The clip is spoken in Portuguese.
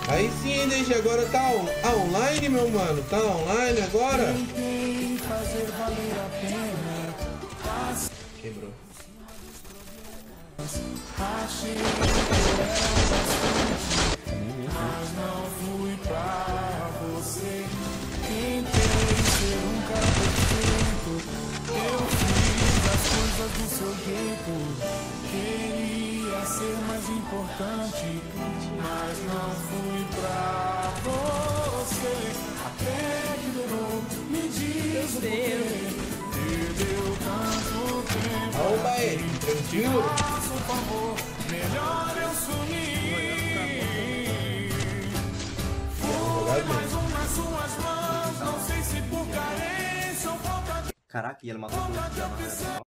Aí sim, hein, desde agora tá online, meu mano. Tá online agora? Quebrou. Mas não fui pra você. Tentei ser um cara perfeito. Eu fiz as coisas do seu jeito. Queria ser mais importante, mas não fui pra você. Até que durou, me diz o porquê. Perdeu tanto tempo. Oba aí, tranquilo? Faça um favor, melhor eu sumir. Foi mais um nas suas mãos, não sei se por carência ou falta de... Caraca, e ela matou tudo.